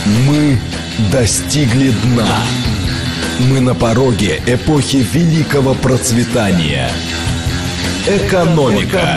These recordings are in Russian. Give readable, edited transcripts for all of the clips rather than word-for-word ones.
Мы достигли дна. Мы на пороге эпохи великого процветания. Экономика.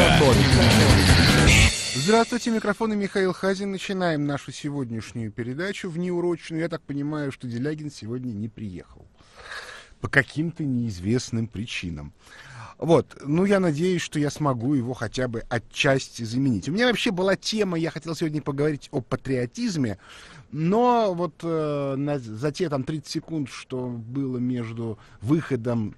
Здравствуйте, микрофон и Михаил Хазин. Начинаем нашу сегодняшнюю передачу внеурочную. Я так понимаю, что Делягин сегодня не приехал. По каким-то неизвестным причинам. Вот, ну я надеюсь, что я смогу его хотя бы отчасти заменить. У меня вообще была тема, я хотел сегодня поговорить о патриотизме, но вот за те там 30 секунд, что было между выходом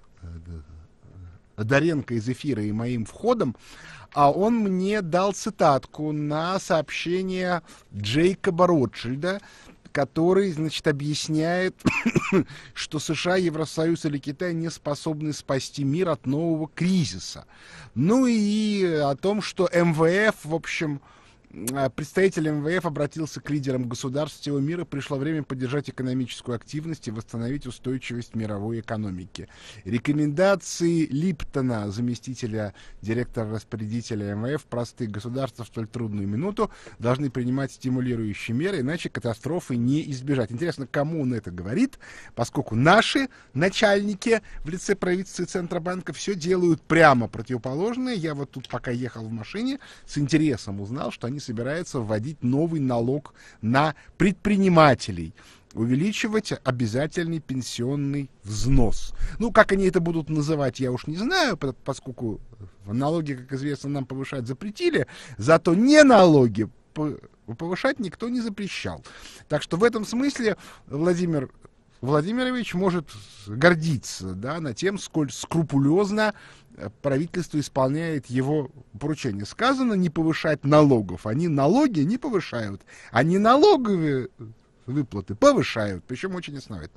Доренко из эфира и моим входом, он мне дал цитатку на сообщение Джейкоба Ротшильда, который, значит, объясняет, что США, Евросоюз или Китай не способны спасти мир от нового кризиса. Ну и о том, что МВФ, в общем, представитель МВФ обратился к лидерам государств всего мира. Пришло время поддержать экономическую активность и восстановить устойчивость мировой экономики. Рекомендации Липтона, заместителя директора-распорядителя МВФ, простые: государства в столь трудную минуту должны принимать стимулирующие меры, иначе катастрофы не избежать. Интересно, кому он это говорит, поскольку наши начальники в лице правительства и Центробанка все делают прямо противоположное. Я вот тут, пока ехал в машине, с интересом узнал, что они собираются вводить новый налог на предпринимателей, увеличивать обязательный пенсионный взнос. Ну, как они это будут называть, я уж не знаю, поскольку налоги, как известно, нам повышать запретили, зато не налоги повышать никто не запрещал. Так что в этом смысле Владимир Владимирович может гордиться, да, над тем, сколь скрупулезно правительство исполняет его поручение. Сказано не повышать налогов. Они налоги не повышают. Они налоговые выплаты повышают. Причем очень основательно.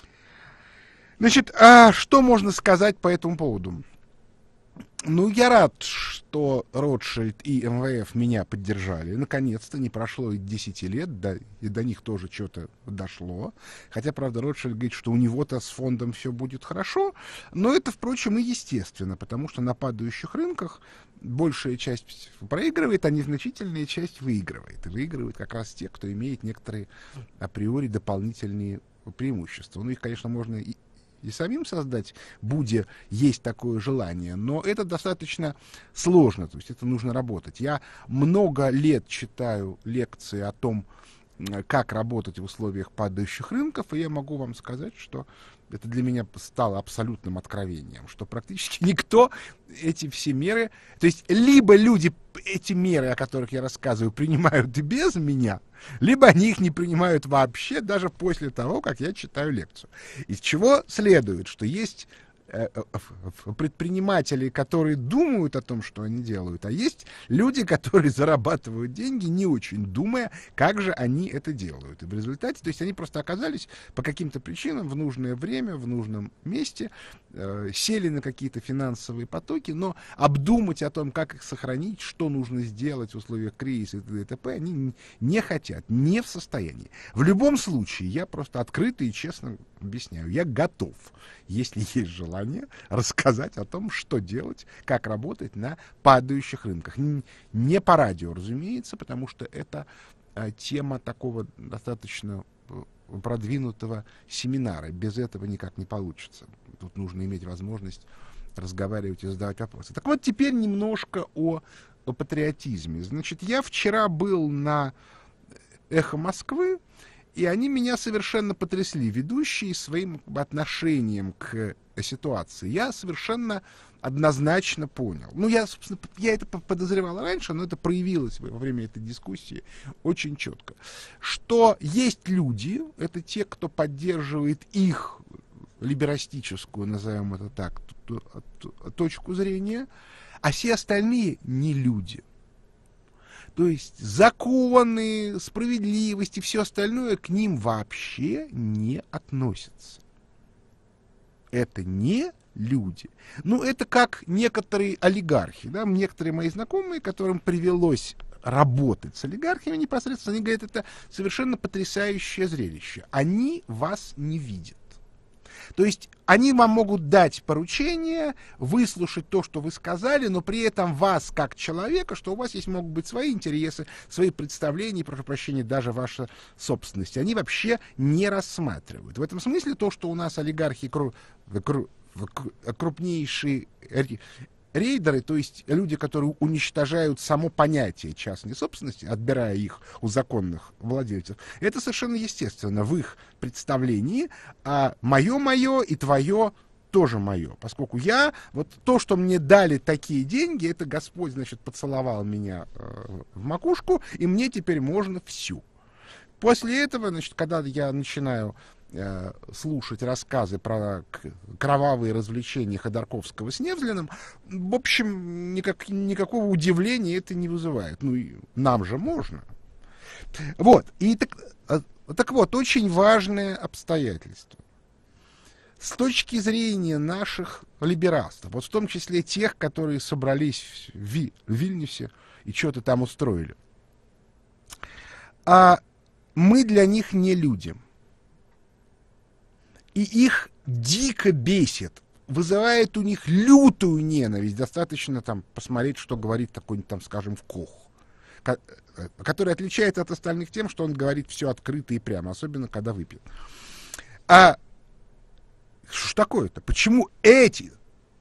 Значит, что можно сказать по этому поводу? Ну, я рад, что Ротшильд и МВФ меня поддержали. Наконец-то, не прошло и 10 лет, и до них тоже что-то дошло. Хотя, правда, Ротшильд говорит, что у него-то с фондом все будет хорошо. Но это, впрочем, и естественно, потому что на падающих рынках большая часть проигрывает, а незначительная часть выигрывает. И выигрывают как раз те, кто имеет некоторые априори дополнительные преимущества. Ну, их, конечно, можно и самим создать, будь есть такое желание, но это достаточно сложно, то есть это нужно работать. Я много лет читаю лекции о том, как работать в условиях падающих рынков, и я могу вам сказать, что это для меня стало абсолютным откровением, что практически никто эти все меры, то есть либо люди эти меры, о которых я рассказываю, принимают и без меня, либо они их не принимают вообще, даже после того, как я читаю лекцию. Из чего следует, что есть предприниматели, которые думают о том, что они делают, а есть люди, которые зарабатывают деньги, не очень думая, как же они это делают. И в результате, то есть они просто оказались по каким-то причинам в нужное время, в нужном месте, сели на какие-то финансовые потоки, но обдумать о том, как их сохранить, что нужно сделать в условиях кризиса и т.д. они не хотят, не в состоянии. В любом случае, я просто открыто и честно объясняю, я готов, если есть желание, рассказать о том, что делать, как работать на падающих рынках. Не по радио, разумеется, потому что это тема такого достаточно продвинутого семинара. Без этого никак не получится. Тут нужно иметь возможность разговаривать и задавать вопросы. Так вот, теперь немножко о патриотизме. Значит, я вчера был на «Эхо Москвы», и они меня совершенно потрясли, ведущие своим отношением к ситуации. Я совершенно однозначно понял. Ну, я это подозревал раньше, но это проявилось во время этой дискуссии очень четко. Что есть люди, это те, кто поддерживает их либерастическую, назовем это так, точку зрения, а все остальные не люди. То есть законы, справедливость и все остальное к ним вообще не относятся. Это не люди. Ну, это как некоторые олигархи, да, некоторые мои знакомые, которым привелось работать с олигархами непосредственно, они говорят, это совершенно потрясающее зрелище. Они вас не видят. То есть они вам могут дать поручение, выслушать то, что вы сказали, но при этом вас, как человека, что у вас есть могут быть свои интересы, свои представления, прошу прощения, даже ваша собственность. Они вообще не рассматривают. В этом смысле то, что у нас олигархи крупнейшие рейдеры, то есть люди, которые уничтожают само понятие частной собственности, отбирая их у законных владельцев, это совершенно естественно в их представлении, а мое и твое тоже мое, поскольку вот то, что мне дали такие деньги, это Господь, значит, поцеловал меня в макушку, и мне теперь можно всю. После этого, значит, когда я начинаю слушать рассказы про кровавые развлечения Ходорковского с Невзлиным, в общем, никакого удивления это не вызывает. Ну, и нам же можно. Вот. И так вот, очень важное обстоятельство. С точки зрения наших либерастов, вот в том числе тех, которые собрались в Вильнюсе и что-то там устроили, мы для них не люди. И их дико бесит, вызывает у них лютую ненависть. Достаточно там посмотреть, что говорит такой-нибудь там, скажем, Кох, который отличается от остальных тем, что он говорит все открыто и прямо, особенно когда выпьет. А что ж такое-то? Почему эти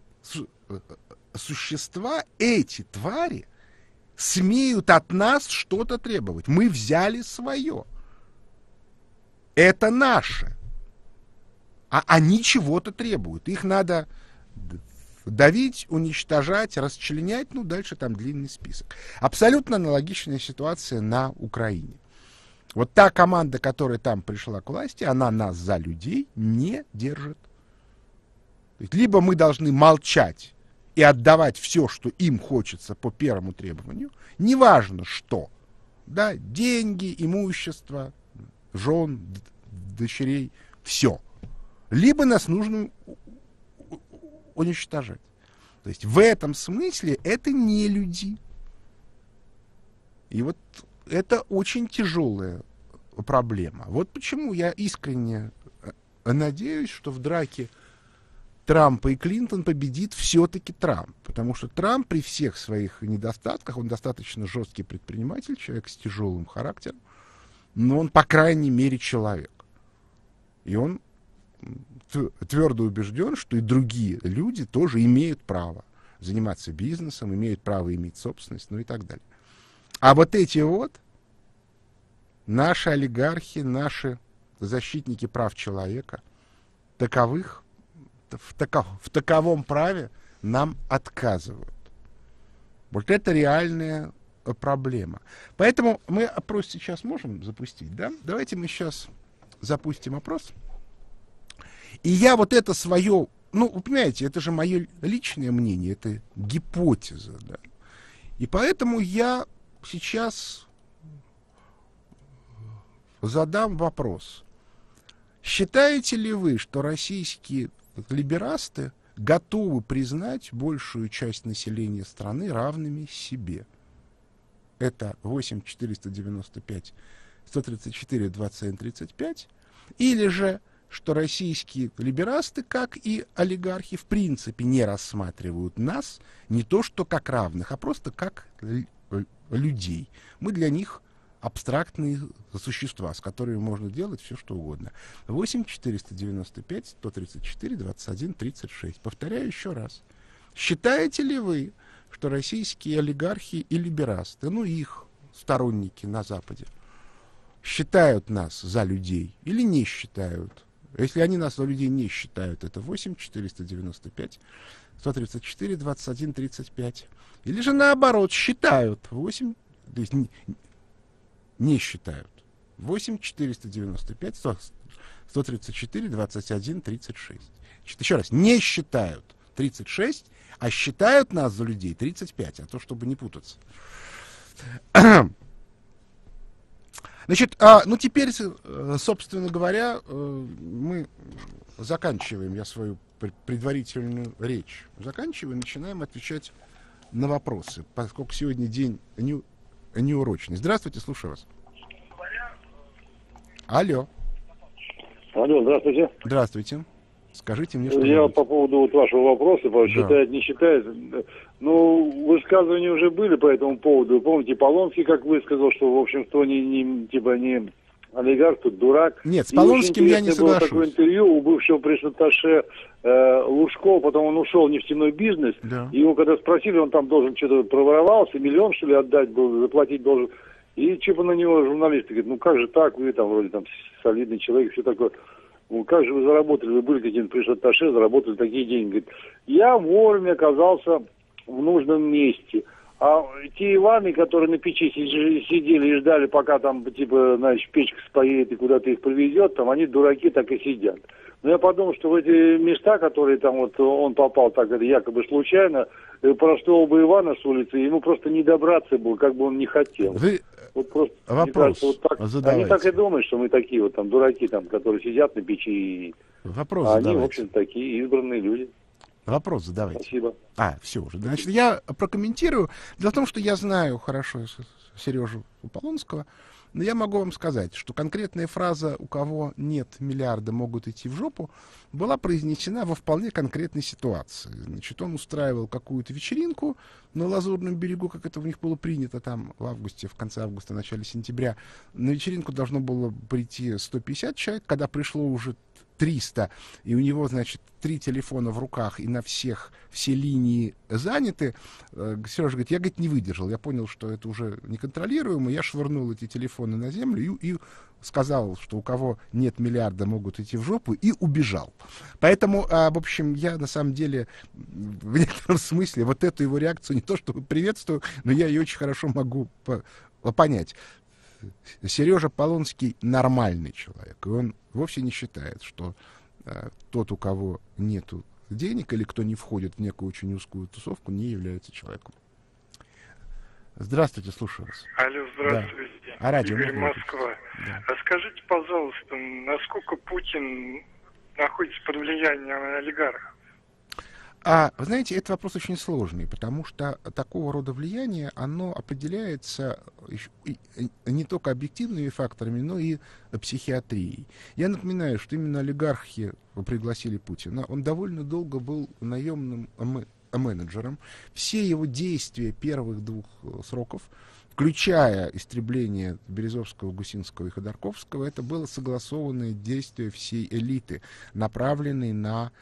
существа, эти твари смеют от нас что-то требовать? Мы взяли свое. Это наше. А они чего-то требуют. Их надо давить, уничтожать, расчленять. Ну, дальше там длинный список. Абсолютно аналогичная ситуация на Украине. Вот та команда, которая там пришла к власти, она нас за людей не держит. То есть, либо мы должны молчать и отдавать все, что им хочется по первому требованию, неважно что, да, деньги, имущество, жен, дочерей, все. Либо нас нужно уничтожать. То есть в этом смысле это не люди. И вот это очень тяжелая проблема. Вот почему я искренне надеюсь, что в драке Трампа и Клинтон победит все-таки Трамп. Потому что Трамп при всех своих недостатках, он достаточно жесткий предприниматель, человек с тяжелым характером, но он, по крайней мере, человек. И он твердо убежден, что и другие люди тоже имеют право заниматься бизнесом, имеют право иметь собственность, ну и так далее. А вот эти вот наши олигархи, наши защитники прав человека, в таковом праве нам отказывают. Вот это реальная проблема. Поэтому мы опрос сейчас можем запустить, да? Давайте мы сейчас запустим опрос. И я вот это свое, ну, вы понимаете, это же мое личное мнение, это гипотеза, да. И поэтому я сейчас задам вопрос. Считаете ли вы, что российские либерасты готовы признать большую часть населения страны равными себе? Это 8 495 134 27 35, или же что российские либерасты, как и олигархи, в принципе не рассматривают нас не то что как равных, а просто как людей. Мы для них абстрактные существа, с которыми можно делать все, что угодно. 8 495 134 21 36. Повторяю еще раз. Считаете ли вы, что российские олигархи и либерасты, ну их сторонники на Западе, считают нас за людей или не считают? Если они нас за людей не считают, это 8 495 134 21 35. Или же наоборот, считают 8, то есть не считают. 8 495 134 21 36. Еще раз, не считают 36, а считают нас за людей 35, а то, чтобы не путаться. Значит, ну теперь, собственно говоря, мы заканчиваем, я свою предварительную речь заканчиваю, начинаем отвечать на вопросы, поскольку сегодня день неурочный. Здравствуйте, слушаю вас. Алло. Алло, здравствуйте. Здравствуйте. Скажите мне Я что-нибудь. по поводу вот вашего вопроса, считает, не считает. Ну, высказывания уже были по этому поводу. Вы помните, Полонский, как высказал, что, в общем, что не олигарх, тут дурак. Нет, с Полонским я не соглашусь. Было такое интервью у бывшего пресс-атташе Лужкова, потом он ушел в нефтяной бизнес. Да. Его когда спросили, он там должен что-то проворовался, миллион, что ли, отдать был, заплатить должен. И типа на него журналисты говорят, ну как же так, вы там вроде там солидный человек, все такое. Ну как же вы заработали, вы были каким-то пресс-атташе, заработали такие деньги. Говорит, я вовремя оказался в нужном месте. А те Иваны, которые на печи сидели и ждали, пока там, типа, значит, печка споедет и куда-то их привезет, там они, дураки, так и сидят. Но я подумал, что в эти места, которые там вот он попал так якобы случайно, простого бы Ивана с улицы, ему просто не добраться было, как бы он не хотел. Вы вот просто, вопрос кажется, вот так, задавайте. они так и думают, что мы такие вот там дураки, там, которые сидят на печи. Вопрос а задавайте. они, в общем, такие избранные люди. Вопрос задавайте. Спасибо. Все уже. Значит, я прокомментирую. Дело в том, что я знаю хорошо Сережу Полонского, но я могу вам сказать, что конкретная фраза «у кого нет миллиарда, могут идти в жопу» была произнесена во вполне конкретной ситуации. Значит, он устраивал какую-то вечеринку на Лазурном берегу, как это у них было принято там в августе, в конце августа, начале сентября. На вечеринку должно было прийти 150 человек, когда пришло уже 300, и у него, значит, 3 телефона в руках, и на все линии заняты. Сережа говорит, я, говорит, не выдержал. Я понял, что это уже неконтролируемо. Я швырнул эти телефоны на землю и сказал, что у кого нет миллиарда, могут идти в жопу, и убежал. Поэтому, в общем, я на самом деле в некотором смысле вот эту его реакцию не то чтобы приветствую, но я ее очень хорошо могу понять. Сережа Полонский нормальный человек, и он вовсе не считает, что тот, у кого нету денег или кто не входит в некую очень узкую тусовку, не является человеком. Здравствуйте, слушаю вас. Алло, здравствуйте. Да. А радио Игорь, Москва. Да. А скажите, пожалуйста, насколько Путин находится под влиянием олигархов? Вы знаете, это вопрос очень сложный, потому что такого рода влияние, оно определяется не только объективными факторами, но и психиатрией. Я напоминаю, что именно олигархи пригласили Путина. Он довольно долго был наемным менеджером. Все его действия первых 2 сроков, включая истребление Березовского, Гусинского и Ходорковского, это было согласованное действие всей элиты, направленное на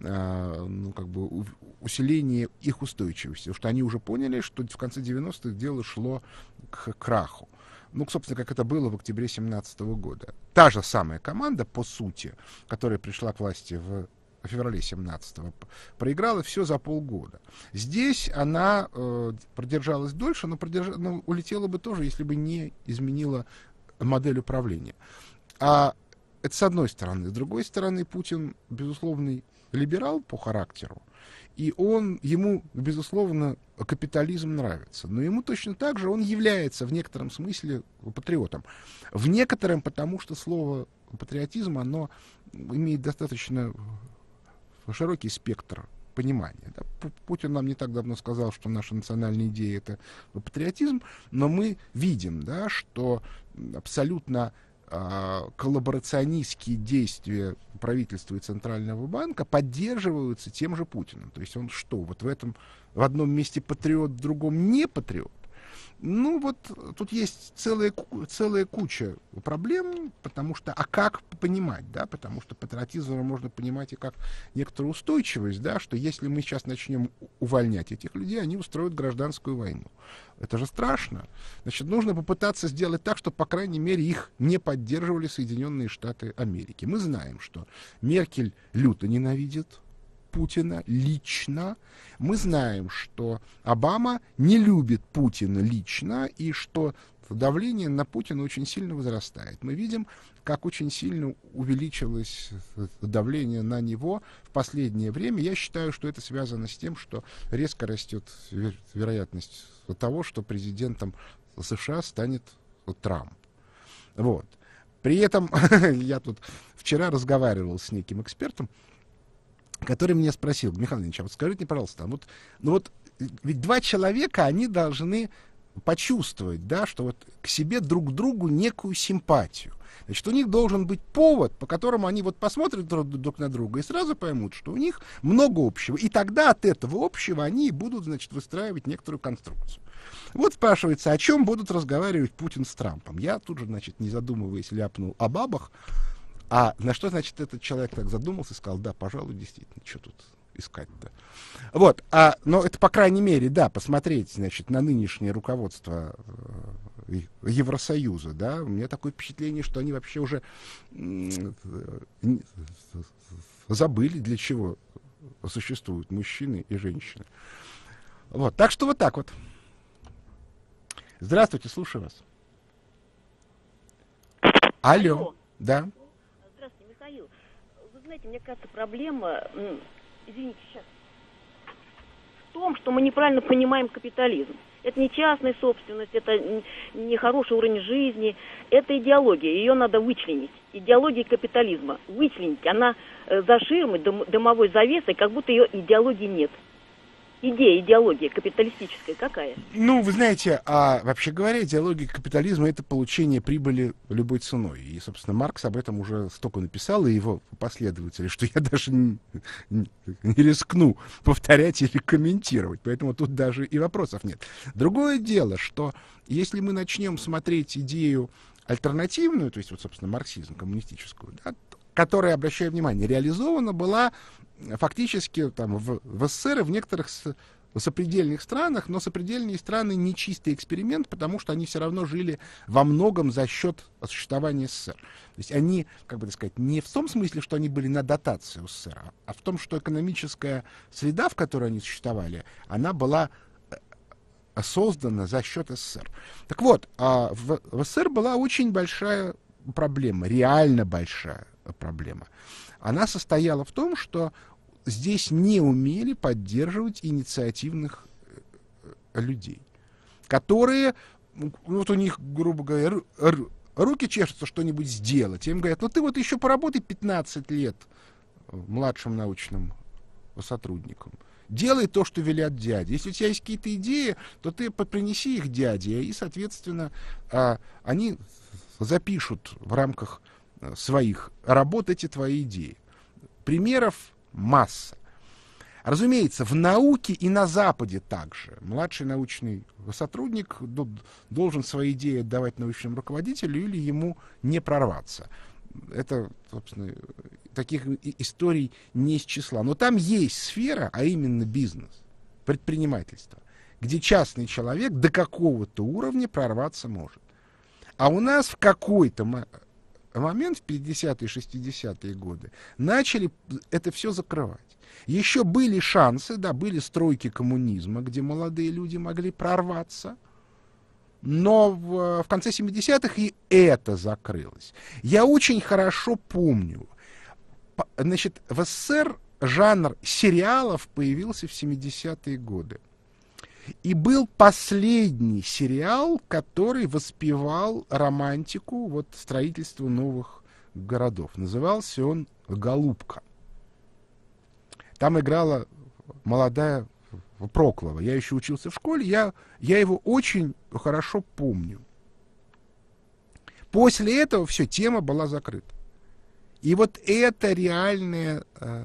усиление их устойчивости, потому что они уже поняли, что в конце 90-х дело шло к краху. Собственно, как это было в октябре 2017 года. Та же самая команда, по сути, которая пришла к власти в феврале 17-го, проиграла все за полгода. Здесь она продержалась дольше, но улетела бы тоже, если бы не изменила модель управления. Это с одной стороны. С другой стороны, Путин, безусловный либерал по характеру, и ему, безусловно, капитализм нравится. Но ему точно так же он является в некотором смысле патриотом. В некотором, потому что слово патриотизм, оно имеет достаточно широкий спектр понимания. Да? Путин нам не так давно сказал, что наша национальная идея — это патриотизм, но мы видим, да, что абсолютно коллаборационистские действия правительства и Центрального банка поддерживаются тем же Путиным. То есть он что, вот в одном месте патриот, в другом не патриот? Тут есть целая куча проблем, потому что, как понимать, да, потому что патриотизм можно понимать и как некоторую устойчивость, да, что если мы сейчас начнем увольнять этих людей, они устроят гражданскую войну. Это же страшно. Значит, нужно попытаться сделать так, чтобы, по крайней мере, их не поддерживали Соединенные Штаты Америки. Мы знаем, что Меркель люто ненавидит Путина лично. Мы знаем, что Обама не любит Путина лично, и что давление на Путина очень сильно возрастает. Мы видим, как очень сильно увеличилось давление на него в последнее время. Я считаю, что это связано с тем, что резко растет вероятность того, что президентом США станет Трамп. При этом я тут вчера разговаривал с неким экспертом, который меня спросил: Михаил Ильич, скажите мне, пожалуйста, ведь 2 человека, они должны почувствовать, да, что к себе друг к другу некую симпатию. Значит, у них должен быть повод, по которому они вот посмотрят друг на друга и сразу поймут, что у них много общего. И тогда от этого общего они будут, значит, выстраивать некоторую конструкцию. Вот спрашивается, о чем будут разговаривать Путин с Трампом. Я тут же, значит, не задумываясь, ляпнул о бабах. А на что, значит, этот человек так задумался и сказал, да, пожалуй, действительно, что тут искать-то. Вот, но это, по крайней мере, да, посмотреть, значит, на нынешнее руководство Евросоюза, да, у меня такое впечатление, что они вообще уже забыли, для чего существуют мужчины и женщины. Вот, так что вот так вот. Здравствуйте, слушаю вас. Алло. Да. Здравствуйте, Михаил. Вы знаете, мне кажется, проблема, извините, сейчас, в том, что мы неправильно понимаем капитализм. Это не частная собственность, это не хороший уровень жизни, это идеология, ее надо вычленить. Идеология капитализма. Вычленить, она за ширмой, дымовой завесой, как будто ее идеологии нет. Идеология капиталистическая какая? Ну, вы знаете, вообще говоря, идеология капитализма — это получение прибыли любой ценой. И, собственно, Маркс об этом уже столько написал, и его последователи, что я даже не рискну повторять или комментировать. Поэтому тут даже и вопросов нет. Другое дело, что если мы начнем смотреть идею альтернативную, то есть, вот, собственно, марксизм, коммунистическую, да, которая, обращаю внимание, реализована была фактически там, в СССР и в некоторых сопредельных странах, но сопредельные страны не чистый эксперимент, потому что они все равно жили во многом за счет существования СССР. То есть они, как бы так сказать, не в том смысле, что они были на дотации у СССР, а в том, что экономическая среда, в которой они существовали, она была создана за счет СССР. Так вот, в СССР была очень большая проблема, реально большая проблема. Она состояла в том, что здесь не умели поддерживать инициативных людей, которые, вот у них, грубо говоря, руки чешутся что-нибудь сделать. Им говорят, ну ты вот еще поработай 15 лет младшим научным сотрудником. Делай то, что велят дяди. Если у тебя есть какие-то идеи, то ты принеси их дяде, и, соответственно, они запишут в рамках своих работ эти твои идеи. Примеров масса. Разумеется, в науке и на Западе также младший научный сотрудник должен свои идеи отдавать научному руководителю или ему не прорваться. Это, собственно, таких историй не из числа. Но там есть сфера, а именно бизнес, предпринимательство, где частный человек до какого-то уровня прорваться может. А у нас в какой-то момент, в 50-е, 60-е годы, начали это все закрывать. Еще были шансы, да, были стройки коммунизма, где молодые люди могли прорваться, но в конце 70-х и это закрылось. Я очень хорошо помню, значит, в СССР жанр сериалов появился в 70-е годы. И был последний сериал, который воспевал романтику вот, строительства новых городов. Назывался он «Голубка». Там играла молодая Проклова. Я еще учился в школе, я его очень хорошо помню. После этого все, тема была закрыта. И вот это реальная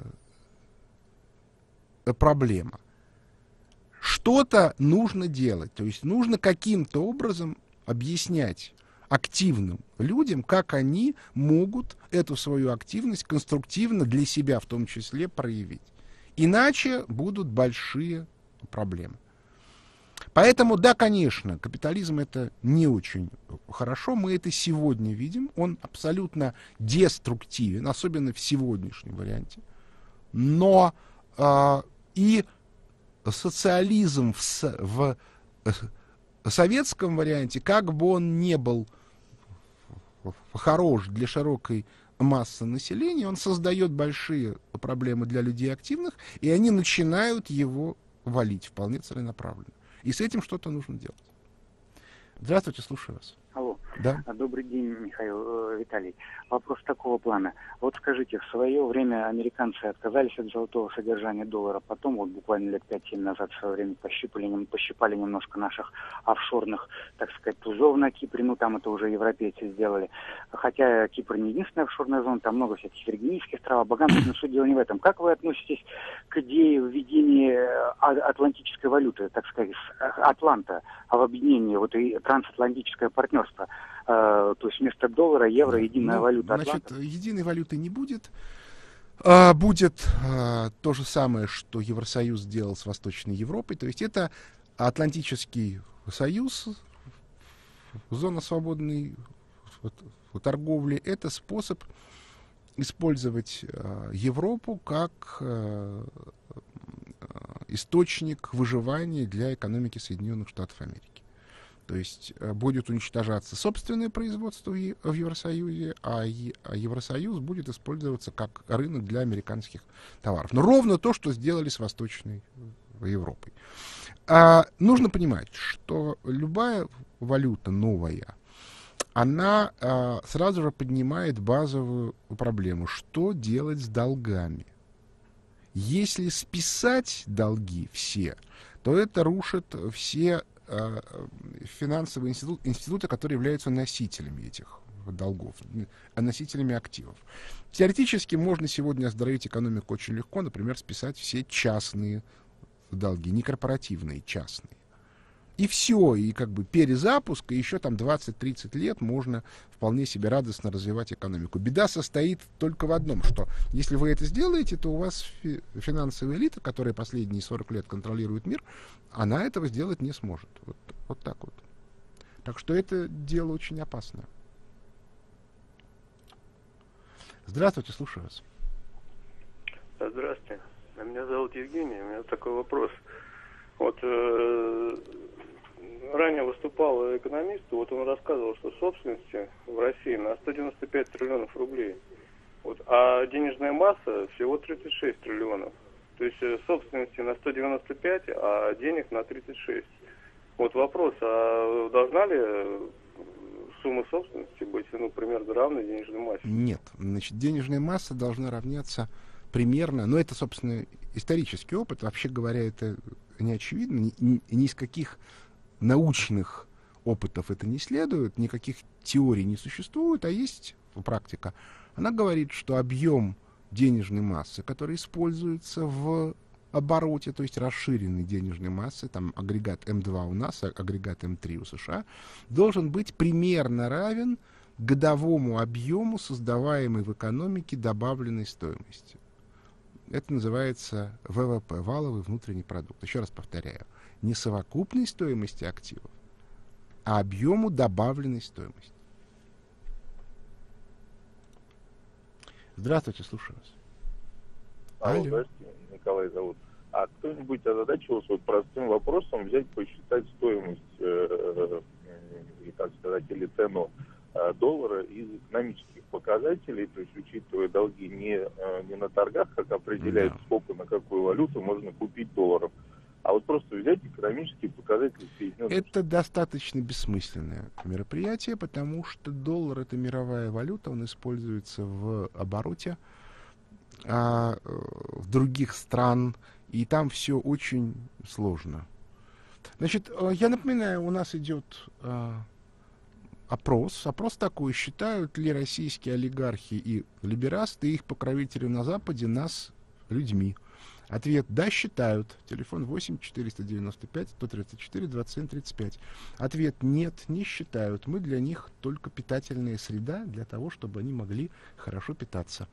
проблема. Что-то нужно делать, то есть нужно каким-то образом объяснять активным людям, как они могут эту свою активность конструктивно для себя в том числе проявить. Иначе будут большие проблемы. Поэтому, да, конечно, капитализм — это не очень хорошо, мы это сегодня видим, он абсолютно деструктивен, особенно в сегодняшнем варианте, но и социализм в советском варианте, как бы он не был хорош для широкой массы населения, он создает большие проблемы для людей активных, и они начинают его валить вполне целенаправленно. И с этим что-то нужно делать. Здравствуйте, слушаю вас. Алло. Да. Добрый день, Михаил, Виталий. Вопрос такого плана. Вот скажите, в свое время американцы отказались от золотого содержания доллара, потом вот буквально лет 5-7 назад в свое время пощипали немножко наших офшорных, так сказать, тузов на Кипре, ну там это уже европейцы сделали. Хотя Кипр не единственная офшорная зона, там много всяких Виргинийских острова, Багамских, но суть дела не в этом. Как вы относитесь к идее введения атлантической валюты, так сказать, Атланта, об объединении, вот и трансатлантическое партнерство? То есть вместо доллара, евро, единая валюта Атланта? Значит, единой валюты не будет. Будет то же самое, что Евросоюз сделал с Восточной Европой. То есть это Атлантический союз, зона свободной торговли. Это способ использовать Европу как источник выживания для экономики Соединенных Штатов Америки. То есть будет уничтожаться собственное производство в Евросоюзе, а Евросоюз будет использоваться как рынок для американских товаров. Но ровно то, что сделали с Восточной Европой. Нужно понимать, что любая валюта новая, она сразу же поднимает базовую проблему. Что делать с долгами? Если списать долги все, то это рушит все финансовые институты, которые являются носителями этих долгов, носителями активов. Теоретически можно сегодня оздоровить экономику очень легко, например, списать все частные долги, не корпоративные, частные. И все, и как бы перезапуск, и еще там 20-30 лет можно вполне себе радостно развивать экономику. Беда состоит только в одном, что если вы это сделаете, то у вас финансовая элита, которая последние 40 лет контролирует мир, она этого сделать не сможет. Вот так вот. Так что это дело очень опасное. Здравствуйте, слушаю вас. Здравствуйте. Меня зовут Евгений. У меня такой вопрос. Вот ранее выступал экономист, вот он рассказывал, что собственности в России на 195 триллионов рублей, вот, а денежная масса всего 36 триллионов. То есть собственности на 195, а денег на 36. Вот вопрос, а должна ли сумма собственности быть, ну, примерно равной денежной массе? Нет. Значит, денежная масса должна равняться примерно, но это, собственно, исторический опыт, вообще говоря, это не очевидно, ни из каких научных опытов это не следует, никаких теорий не существует, а есть практика. Она говорит, что объем денежной массы, который используется в обороте, то есть расширенной денежной массы, там агрегат М2 у нас, агрегат М3 у США, должен быть примерно равен годовому объему создаваемой в экономике добавленной стоимости. Это называется ВВП, валовый внутренний продукт. Еще раз повторяю, не совокупной стоимости активов, а объему добавленной стоимости. Здравствуйте, слушаю вас. Алло, здравствуйте, Николай зовут. А кто-нибудь озадачивался вот простым вопросом взять, посчитать стоимость, так сказать, или цену доллара из экономических показателей, то есть учитывая долги не на торгах, как определяют, сколько на какую валюту можно купить долларов, а вот просто взять экономические показатели Соединенных Штатов. Это достаточно бессмысленное мероприятие, потому что доллар — это мировая валюта, он используется в обороте в других стран, и там все очень сложно. Значит, я напоминаю, у нас идет опрос такой: считают ли российские олигархи и либерасты и их покровители на Западе нас людьми? Ответ: да, считают. Телефон 8-495-134-27-35. Ответ: нет, не считают. Мы для них только питательная среда для того, чтобы они хорошо питаться.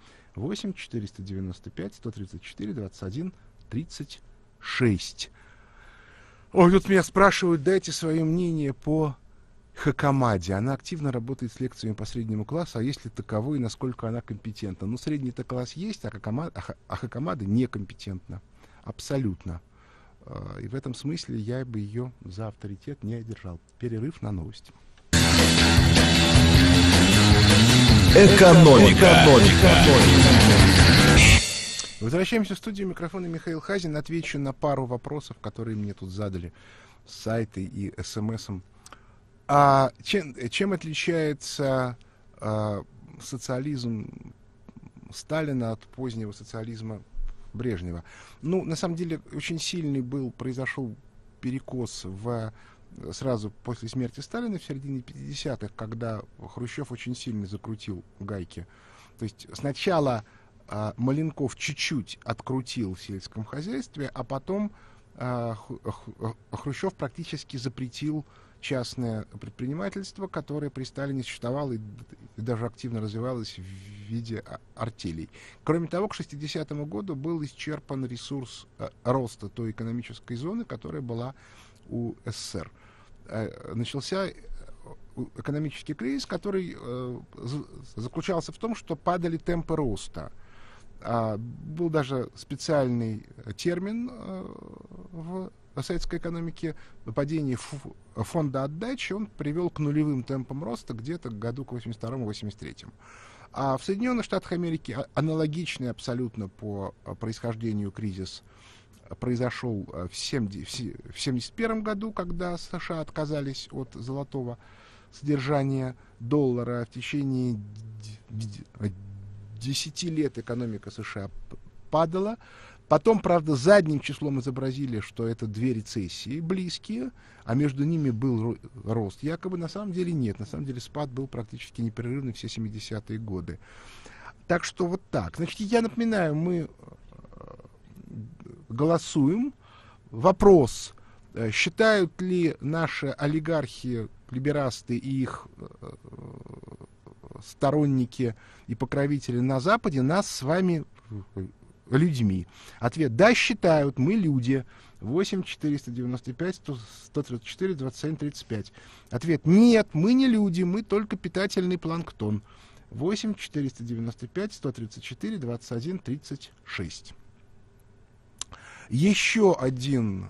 8-495-134-27-36. Ой, тут меня спрашивают, дайте свое мнение по Хакамаде. Она активно работает с лекциями по среднему классу, а есть ли таковой, насколько она компетентна? Ну, средний-то класс есть, а Хакамада некомпетентна. Абсолютно. И в этом смысле я бы ее за авторитет не одержал. Перерыв на новости. Экономика. Возвращаемся в студию. Микрофон Михаил Хазин. Отвечу на пару вопросов, которые мне тут задали с сайта и СМСом Чем отличается социализм Сталина от позднего социализма Брежнева? Ну, на самом деле, очень сильный произошел перекос сразу после смерти Сталина в середине 50-х, когда Хрущев очень сильно закрутил гайки. То есть сначала Маленков чуть-чуть открутил в сельском хозяйстве, а потом Хрущев практически запретил частное предпринимательство, которое при Сталине существовало и даже активно развивалось в виде артелей. Кроме того, к 60-му году был исчерпан ресурс роста той экономической зоны, которая была у СССР. Начался экономический кризис, который заключался в том, что падали темпы роста. Был даже специальный термин в советской экономике падение фонда отдачи, он привел к нулевым темпам роста где-то к году к 82-83. А в Соединенных Штатах Америки аналогичный абсолютно по происхождению кризис произошел в 1971 году, когда США отказались от золотого содержания доллара. В течение 10 лет экономика США падала. Потом, правда, задним числом изобразили, что это две рецессии близкие, а между ними был рост. Якобы на самом деле нет. На самом деле спад был практически непрерывный все 70-е годы. Так что вот так. Значит, я напоминаю, мы голосуем. Вопрос, считают ли наши олигархи, либерасты и их сторонники и покровители на Западе нас с вами людьми. Ответ: да, считают, мы люди. 8 495 134 27 35. Ответ: нет, мы не люди, мы только питательный планктон. 8 495 134 21 36. Еще один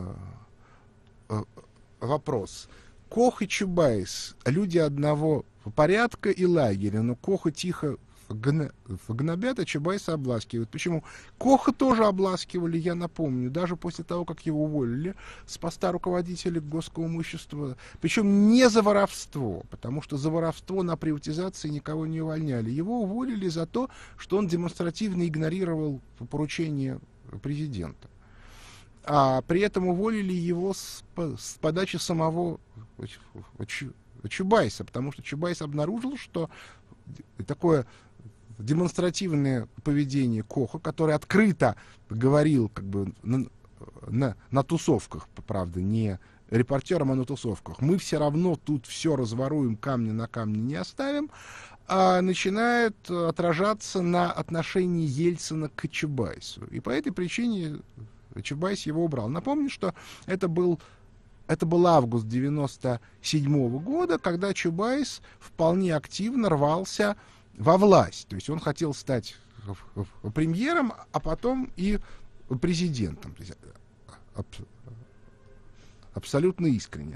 вопрос. Кох и Чубайс — люди одного порядка и лагеря, но Коха тихо гнобят, а Чубайса обласкивают. Почему? Коха тоже обласкивали, я напомню, даже после того, как его уволили с поста руководителя Госского имущества. Причем не за воровство, потому что за воровство на приватизации никого не увольняли. Его уволили за то, что он демонстративно игнорировал поручение президента. А при этом уволили его с подачи самого Чубайса, потому что Чубайс обнаружил, что такое демонстративное поведение Коха, который открыто говорил как бы на тусовках, правда, не репортерам, а на тусовках: мы все равно тут все разворуем, камня на камне не оставим, а начинает отражаться на отношении Ельцина к Чубайсу. И по этой причине Чубайс его убрал. Напомню, что это был август 97 года, когда Чубайс вполне активно рвался во власть. То есть он хотел стать премьером, а потом и президентом. Абсолютно искренне.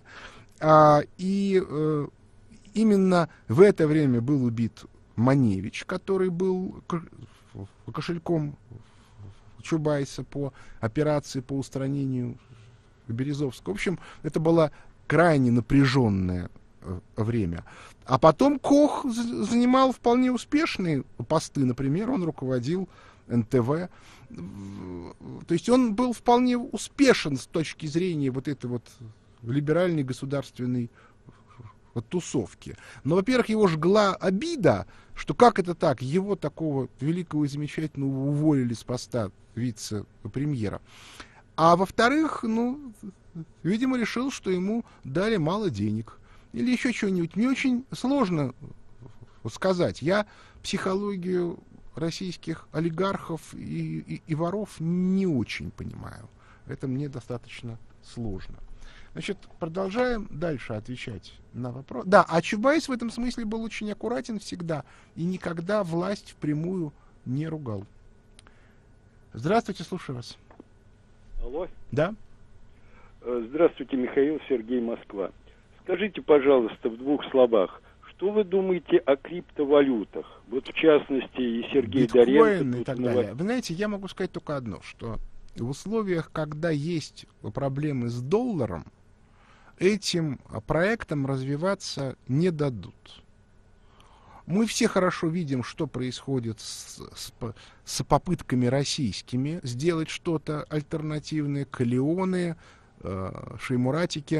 Именно в это время был убит Маневич, который был кошельком Чубайса по операции по устранению Березовского. В общем, это было крайне напряженное время. А потом Кох занимал вполне успешные посты. Например, он руководил НТВ. То есть он был вполне успешен с точки зрения вот этой вот либеральной государственной тусовки. Но, во-первых, его жгла обида, что как это так, его такого великого и замечательного уволили с поста вице-премьера. А во-вторых, видимо, решил, что ему дали мало денег. Или еще что-нибудь. Мне очень сложно сказать. Я психологию российских олигархов и воров не очень понимаю. Это мне достаточно сложно. Значит, продолжаем дальше отвечать на вопрос. Да, а Чубайс в этом смысле был очень аккуратен всегда и никогда власть впрямую не ругал. Здравствуйте, слушаю вас. Алло. Да. Здравствуйте, Михаил, Сергей, Москва. Скажите, пожалуйста, в двух словах, что вы думаете о криптовалютах? Вот в частности и Сергей биткоин Доренко. И так далее. Вы знаете, я могу сказать только одно, что в условиях, когда есть проблемы с долларом, этим проектам развиваться не дадут. Мы все хорошо видим, что происходит с попытками российскими сделать что-то альтернативное, Каллионы, Шеймуратики,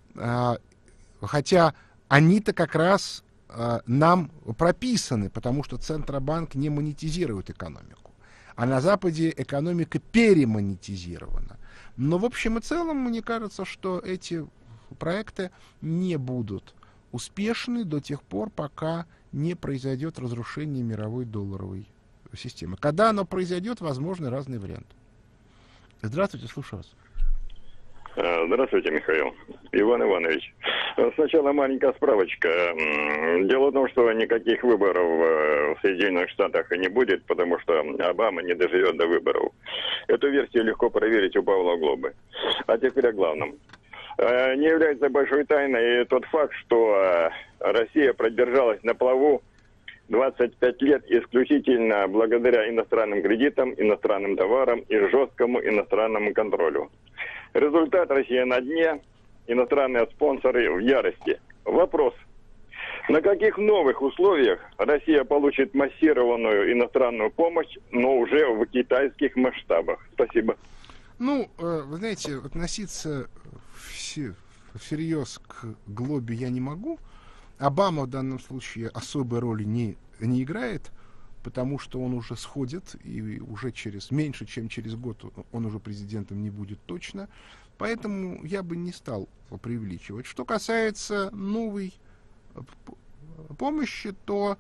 хотя они-то как раз нам прописаны, потому что Центробанк не монетизирует экономику, а на Западе экономика перемонетизирована. Но в общем и целом мне кажется, что эти проекты не будут успешны до тех пор, пока не произойдет разрушение мировой долларовой системы. Когда оно произойдет, возможны разные варианты. Здравствуйте, слушаю вас. Здравствуйте, Михаил. Иван Иванович. Сначала маленькая справочка. Дело в том, что никаких выборов в Соединенных Штатах не будет, потому что Обама не доживет до выборов. Эту версию легко проверить у Павла Глобы. А теперь о главном. Не является большой тайной тот факт, что Россия продержалась на плаву 25 лет исключительно благодаря иностранным кредитам, иностранным товарам и жесткому иностранному контролю. Результат: Россия на дне, иностранные спонсоры в ярости. Вопрос: на каких новых условиях Россия получит массированную иностранную помощь, но уже в китайских масштабах? Спасибо. Ну, вы знаете, относиться всерьез к Глобе я не могу. Обама в данном случае особой роли не играет, потому что он уже сходит, и уже меньше, чем через год он уже президентом не будет точно. Поэтому я бы не стал преувеличивать. Что касается новой помощи, то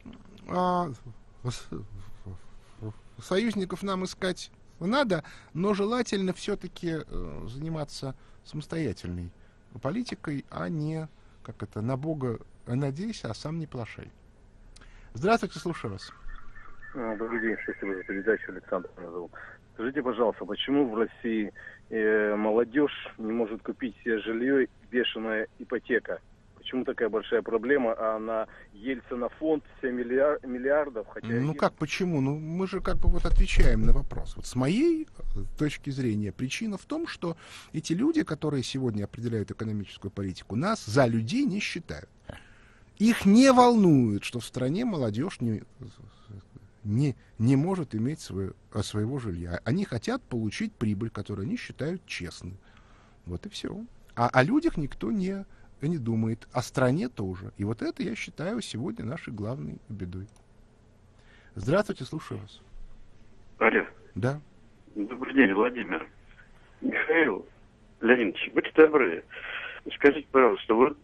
союзников нам искать надо, но желательно все-таки заниматься самостоятельной политикой, а не, на Бога надейся, а сам не плашай. Здравствуйте, слушаю вас. Добрый день, спасибо за передачу, Александр меня зовут. Скажите, пожалуйста, почему в России молодежь не может купить себе жилье и бешеная ипотека? Почему такая большая проблема, а на Ельцина фонд 7 миллиардов? Хотя почему? Мы же отвечаем на вопрос. Вот с моей точки зрения причина в том, что эти люди, которые сегодня определяют экономическую политику, нас за людей не считают. Их не волнует, что в стране молодежь не может иметь своего жилья. Они хотят получить прибыль, которую они считают честной. Вот и все. А о людях никто не думает. О стране тоже. И вот это, я считаю, сегодня нашей главной бедой. Здравствуйте, слушаю вас. Алло. Да. Добрый день, Владимир. Михаил Леонидович, будьте добры. Скажите, пожалуйста, вот...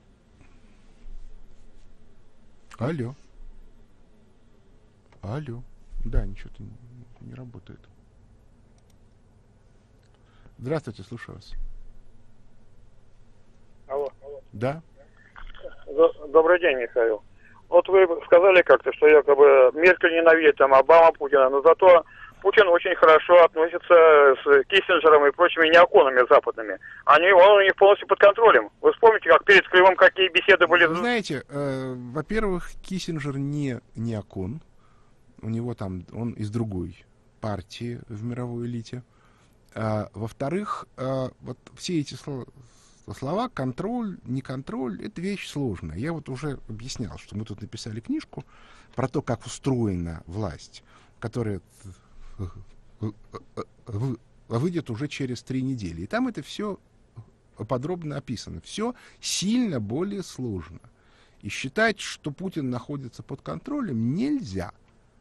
Алло. Да, ничего не работает. Здравствуйте, слушаю вас. Алло. Да. Добрый день, Михаил. Вот вы сказали как-то, что якобы Меркель ненавидит Обама Путина, но зато Путин очень хорошо относится с Киссинджером и прочими неоконами западными. Он у них полностью под контролем. Вы вспомните, как перед Крымом какие беседы были? Вы знаете, во-первых, Киссинджер не неокон. У него он из другой партии в мировой элите. Во-вторых, вот все эти слова контроль, не контроль, это вещь сложная. Я вот уже объяснял, что мы тут написали книжку про то, как устроена власть, которая выйдет уже через 3 недели. И там это все подробно описано. Все сильно более сложно. И считать, что Путин находится под контролем, нельзя.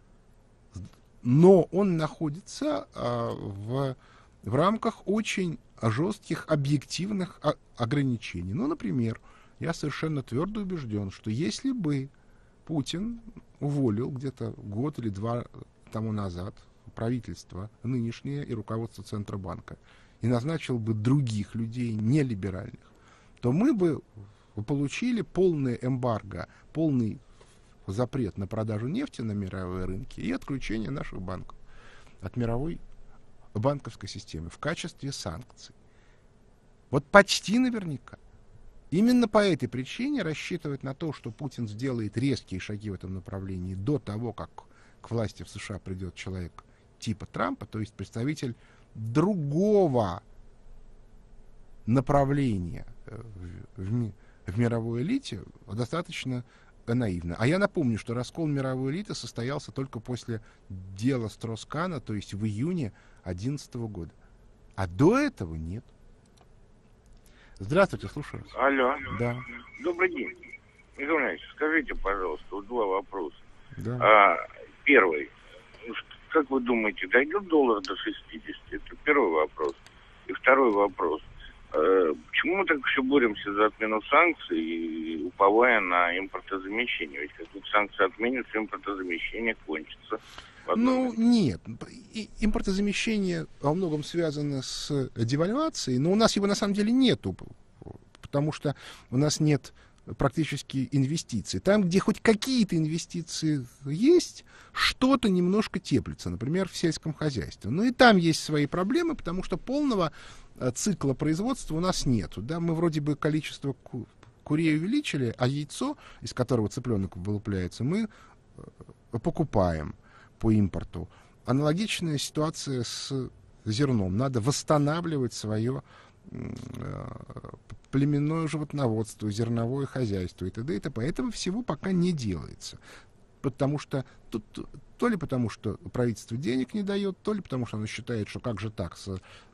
Но он находится в рамках очень жестких объективных ограничений. Ну, например, я совершенно твердо убежден, что если бы Путин уволил где-то год или 2 тому назад правительство нынешнее и руководство Центробанка и назначил бы других людей, нелиберальных, то мы бы получили полное эмбарго, полный запрет на продажу нефти на мировые рынки и отключение наших банков от мировой банковской системы в качестве санкций. Вот почти наверняка. Именно по этой причине рассчитывать на то, что Путин сделает резкие шаги в этом направлении до того, как к власти в США придет человек типа Трампа, то есть представитель другого направления в мировой элите достаточно наивно. А я напомню, что раскол мировой элиты состоялся только после дела Строс-Кана, то есть в июне 2011 года. А до этого нет. Здравствуйте, слушаю вас. Алло. Да. Добрый день. Михаил Иванович, скажите, пожалуйста, вот два вопроса. Да. Первый. Как вы думаете, дойдет доллар до 60? Это первый вопрос. И второй вопрос. Почему мы так все боремся за отмену санкций, уповая на импортозамещение? Ведь как только санкции отменятся, импортозамещение кончится. Ну, нет. Импортозамещение во многом связано с девальвацией, но у нас его на самом деле нету, потому что у нас нет практически инвестиций. Там, где хоть какие-то инвестиции есть, что-то немножко теплится, например, в сельском хозяйстве. Но и там есть свои проблемы, потому что полного цикла производства у нас нету. Да? Мы вроде бы количество курей увеличили, а яйцо, из которого цыпленок вылупляется, мы покупаем по импорту. Аналогичная ситуация с зерном. Надо восстанавливать свое племенное животноводство, зерновое хозяйство и т.д. и т.п. Этого всего пока не делается. Потому что то ли потому, что правительство денег не дает, то ли потому, что оно считает, что как же так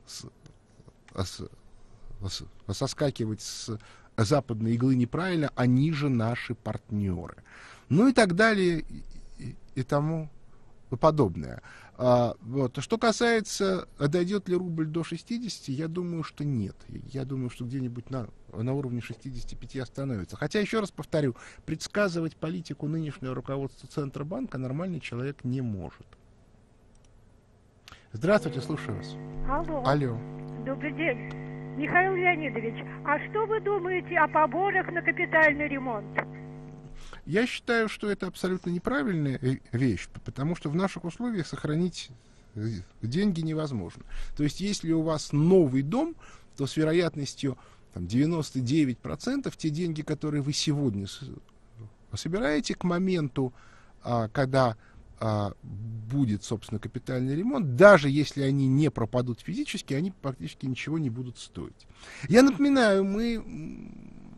соскакивать с западной иглы неправильно, они же наши партнеры. Ну и так далее и тому подобное. Вот. Что касается, дойдет ли рубль до 60, я думаю, что нет. Я думаю, что где-нибудь на уровне 65 остановится. Хотя, еще раз повторю, предсказывать политику нынешнего руководства Центробанка нормальный человек не может. Здравствуйте, слушаю вас. Алло. Добрый день. Михаил Леонидович, а что вы думаете о поборах на капитальный ремонт? Я считаю, что это абсолютно неправильная вещь, потому что в наших условиях сохранить деньги невозможно. То есть, если у вас новый дом, то с вероятностью 99% те деньги, которые вы сегодня собираете, к моменту, когда будет, собственно, капитальный ремонт, даже если они не пропадут физически, они практически ничего не будут стоить. Я напоминаю, мы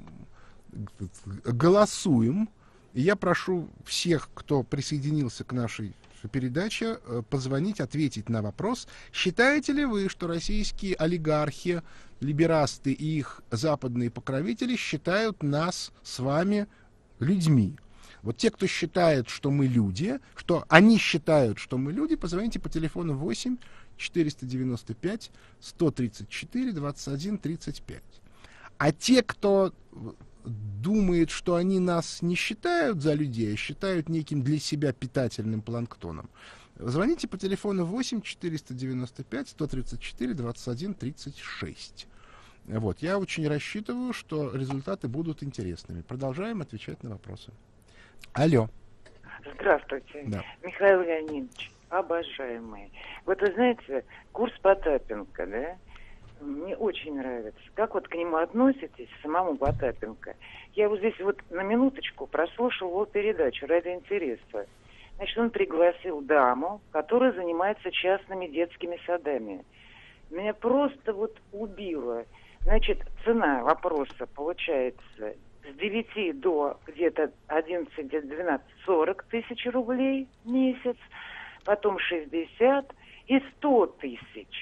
голосуем. И я прошу всех, кто присоединился к нашей передаче, позвонить, ответить на вопрос, считаете ли вы, что российские олигархи, либерасты и их западные покровители считают нас с вами людьми? Вот те, кто считает, что мы люди, что они считают, что мы люди, позвоните по телефону 8 495 134 21 35. А те, кто думает, что они нас не считают за людей, а считают неким для себя питательным планктоном, звоните по телефону 8 495 134 21 36. Вот. Я очень рассчитываю, что результаты будут интересными. Продолжаем отвечать на вопросы. Алло. Здравствуйте. Да. Михаил Леонидович, обожаемый. Вот вы знаете, курс Потапенко, да? Мне очень нравится. Как вот к нему относитесь, самому Потапенко? Я вот здесь вот на минуточку прослушал его передачу ради интереса. Значит, он пригласил даму, которая занимается частными детскими садами. Меня просто вот убило. Значит, цена вопроса получается с 9 до где-то 11, где-то 12, 40 тысяч рублей в месяц, потом 60 и 100 тысяч.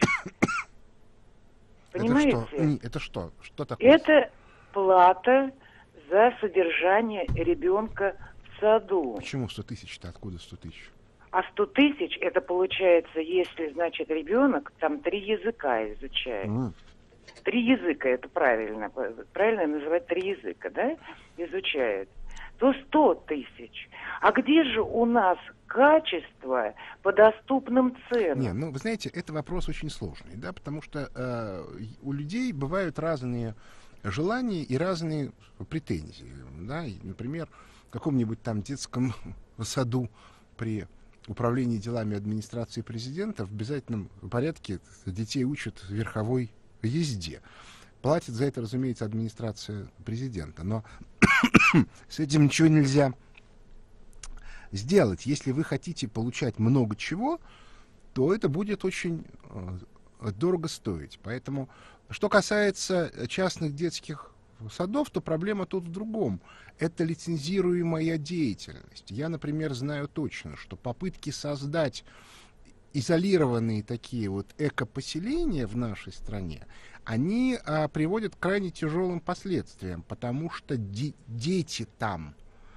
Понимаете? Это что? Что такое? Это плата за содержание ребенка в саду. Почему 100 тысяч-то? Откуда 100 тысяч? А 100 тысяч это получается, если, значит, ребенок там 3 языка изучает. 3 языка, это правильно. Правильно называть 3 языка, да? Изучает. То 100 тысяч. А где же у нас качество по доступным ценам? Не, ну, вы знаете, это вопрос очень сложный, да, потому что у людей бывают разные желания и разные претензии, да, и, например, в каком-нибудь там детском саду при управлении делами администрации президента в обязательном порядке детей учат верховой езде. Платит за это, разумеется, администрация президента, но с этим ничего нельзя сделать. Если вы хотите получать много чего, то это будет очень дорого стоить. Поэтому, что касается частных детских садов, то проблема тут в другом. Это лицензируемая деятельность. Я, например, знаю точно, что попытки создать изолированные такие вот экопоселения в нашей стране, они приводят к крайне тяжелым последствиям, потому что дети там,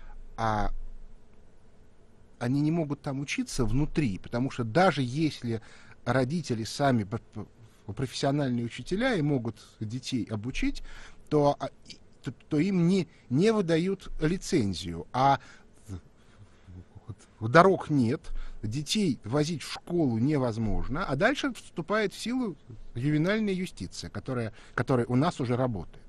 они не могут там учиться внутри, потому что даже если родители сами профессиональные учителя и могут детей обучить, то им не выдают лицензию, а дорог нет, детей возить в школу невозможно, а дальше вступает в силу ювенальная юстиция, которая у нас уже работает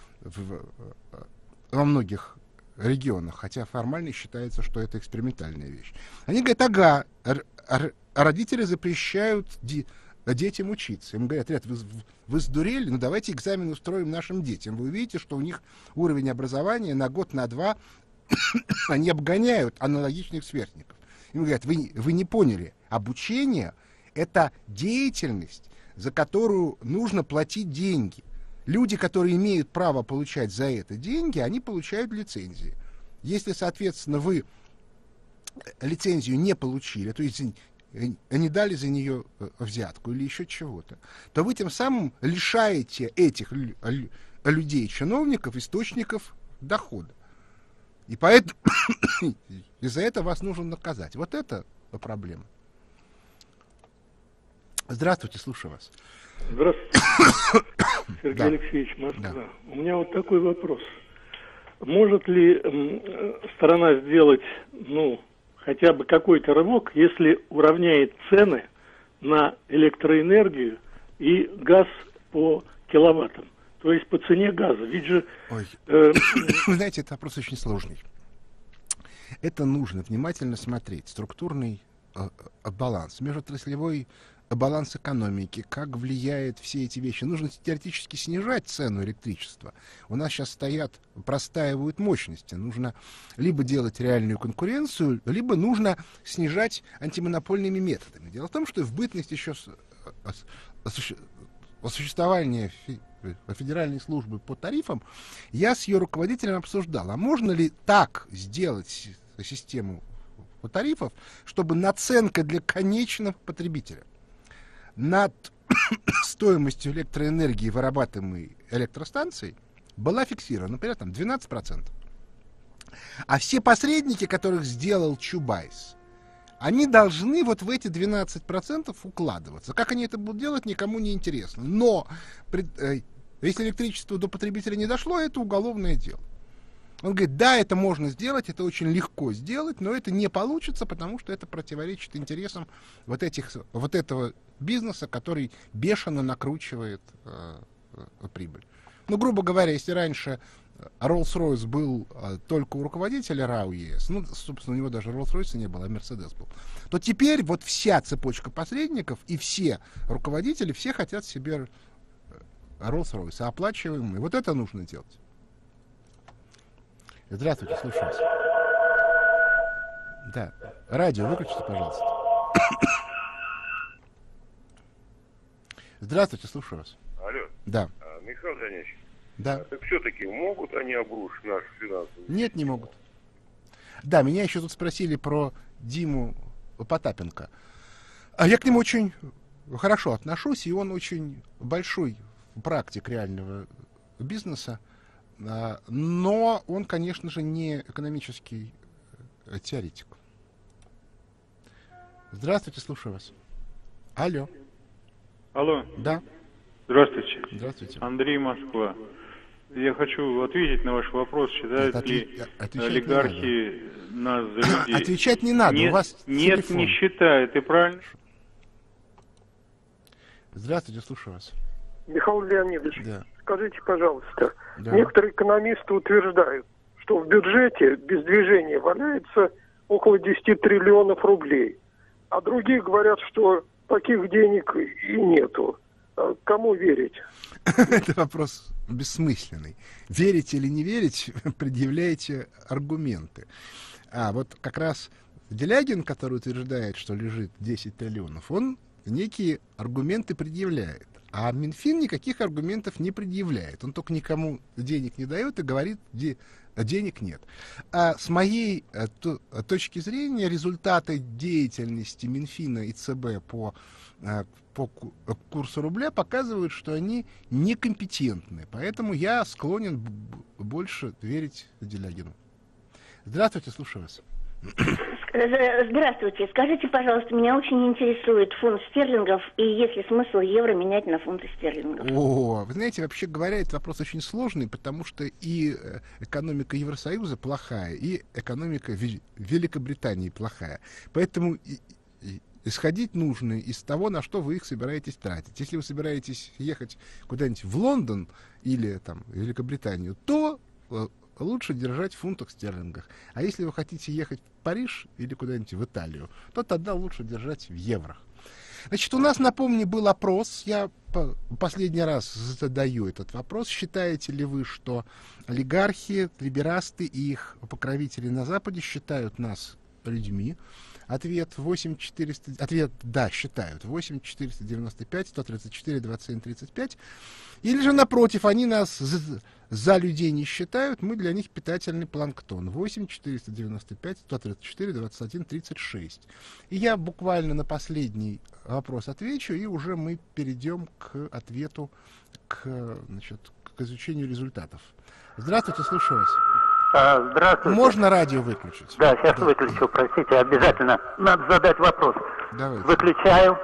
во многих регионах, хотя формально считается, что это экспериментальная вещь. Они говорят, ага, родители запрещают детям учиться. Им говорят, ребят, вы сдурели, ну давайте экзамен устроим нашим детям. Вы увидите, что у них уровень образования на год, на два они обгоняют аналогичных сверстников. Им говорят, вы не поняли, обучение — это деятельность, за которую нужно платить деньги. Люди, которые имеют право получать за это деньги, они получают лицензии. Если, соответственно, вы лицензию не получили, то есть не дали за нее взятку или еще чего-то, то вы тем самым лишаете этих людей, чиновников, источников дохода. И поэтому из-за этого вас нужно наказать. Вот это проблема. Здравствуйте, слушаю вас. Здравствуйте, Сергей Алексеевич, Москва. Да. У меня вот такой вопрос. Может ли сторона сделать, хотя бы какой-то рывок, если уравняет цены на электроэнергию и газ по киловаттам? То есть по цене газа. Ведь же... Вы знаете, это вопрос очень сложный. Это нужно внимательно смотреть. Структурный баланс, межотраслевой баланс экономики, как влияет все эти вещи. Нужно теоретически снижать цену электричества. У нас сейчас простаивают мощности. Нужно либо делать реальную конкуренцию, либо нужно снижать антимонопольными методами. Дело в том, что в бытность еще существования Федеральной службы по тарифам, я с ее руководителем обсуждал, а можно ли так сделать систему тарифов, чтобы наценка для конечного потребителя над стоимостью электроэнергии, вырабатываемой электростанцией, была фиксирована, например, там 12%. А все посредники, которых сделал Чубайс, они должны вот в эти 12% укладываться. Как они это будут делать, никому не интересно. Но если электричество до потребителя не дошло, это уголовное дело. Он говорит, да, это можно сделать, это очень легко сделать, но это не получится, потому что это противоречит интересам вот этого бизнеса, который бешено накручивает прибыль. Грубо говоря, если раньше Rolls-Royce был только у руководителя РАО ЕС, собственно, у него даже Rolls-Royce не было, а Mercedes был, то теперь вот вся цепочка посредников и все руководители, все хотят себе Rolls-Royce, оплачиваемый. Вот это нужно делать. Здравствуйте, слушаю вас. Да, радио выключите, пожалуйста. Здравствуйте, слушаю вас. Алло. Да. Михаил Леонидович. Да. Так все-таки могут они обрушить нашу финансовую? Нет, не могут. Да, меня еще тут спросили про Диму Потапенко. А я к нему очень хорошо отношусь, и он очень большой практик реального бизнеса. Но он, конечно же, не экономический теоретик. Здравствуйте, слушаю вас. Алло. Алло. Да. Здравствуйте. Здравствуйте. Андрей, Москва. Я хочу ответить на ваш вопрос, считают ли олигархи нас за людей. Отвечать не надо, нет, у вас нет, телефон. Не считают, и правильно? Здравствуйте, слушаю вас. Михаил Леонидович, да. Скажите, пожалуйста, да. Некоторые экономисты утверждают, что в бюджете без движения валяется около 10 триллионов рублей, а другие говорят, что таких денег и нету. Кому верить? Это вопрос бессмысленный. Верить или не верить, предъявляете аргументы. А вот как раз Делягин, который утверждает, что лежит 10 триллионов, он некие аргументы предъявляет. А Минфин никаких аргументов не предъявляет. Он только никому денег не дает и говорит, денег нет. А с моей точки зрения результаты деятельности Минфина и ЦБ по курсу рубля показывают, что они некомпетентны. Поэтому я склонен больше верить Делягину. Здравствуйте, слушаю вас. Здравствуйте. Скажите, пожалуйста, меня очень интересует фунт стерлингов и есть ли смысл евро менять на фунты стерлингов? Вы знаете, вообще говоря, этот вопрос очень сложный, потому что и экономика Евросоюза плохая, и экономика Великобритании плохая. Поэтому исходить нужно из того, на что вы их собираетесь тратить. Если вы собираетесь ехать куда-нибудь в Лондон или там, в Великобританию, то лучше держать в фунтах стерлингах. А если вы хотите ехать в Париж или куда-нибудь в Италию, то тогда лучше держать в евро. Значит, у нас, напомню, был опрос. Я последний раз задаю этот вопрос. Считаете ли вы, что олигархи, либерасты и их покровители на Западе считают нас людьми? Ответ да, считают. 8-495, 134, 27, 35. Или же, напротив, они нас за людей не считают, мы для них питательный планктон. 8-495, 134, 21, 36. И я буквально на последний вопрос отвечу, и уже мы перейдем к ответу, к изучению результатов. Здравствуйте, слушаю вас. Здравствуйте. Можно радио выключить? Да, сейчас выключу, простите, обязательно. Надо задать вопрос. Давайте. Выключаю.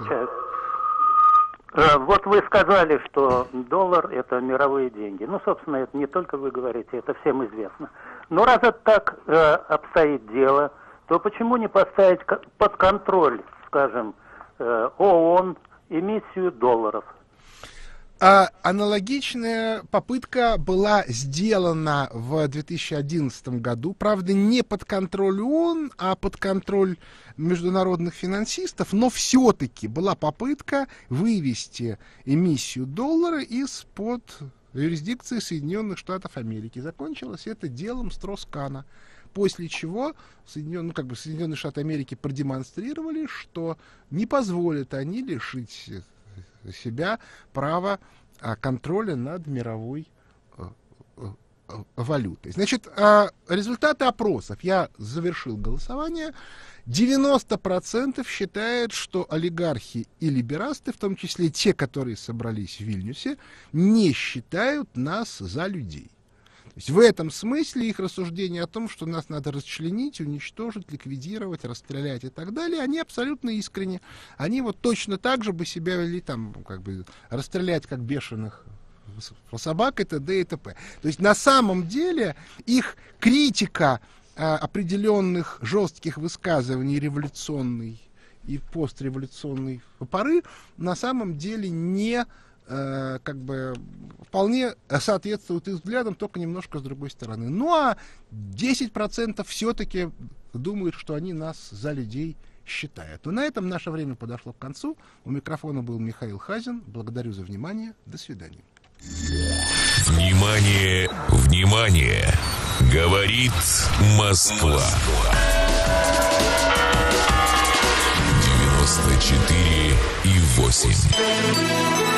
Вот вы сказали, что доллар – это мировые деньги. Ну, собственно, это не только вы говорите, это всем известно. Но раз это так обстоит дело, то почему не поставить под контроль, скажем, ООН эмиссию долларов? Аналогичная попытка была сделана в 2011 году, правда, не под контроль ООН, а под контроль международных финансистов, но все-таки была попытка вывести эмиссию доллара из-под юрисдикции Соединенных Штатов Америки. Закончилось это делом Строс-Кана. После чего Соединенные Штаты Америки продемонстрировали, что не позволят они лишить себя права контроля над мировой валютой. Значит, результаты опросов. Я завершил голосование. 90% считают, что олигархи и либерасты, в том числе те, которые собрались в Вильнюсе, не считают нас за людей. То есть в этом смысле их рассуждения о том, что нас надо расчленить, уничтожить, ликвидировать, расстрелять и так далее, они абсолютно искренне. Они вот точно так же бы себя вели, там, расстрелять как бешеных собак и т.д. и т.п. То есть на самом деле их критика определенных жестких высказываний революционной и постреволюционной поры на самом деле не вполне соответствует их взглядам, только немножко с другой стороны. Ну а 10% все-таки думают, что они нас за людей считают. И на этом наше время подошло к концу. У микрофона был Михаил Хазин. Благодарю за внимание. До свидания. Внимание, внимание! Говорит Москва. 94,8.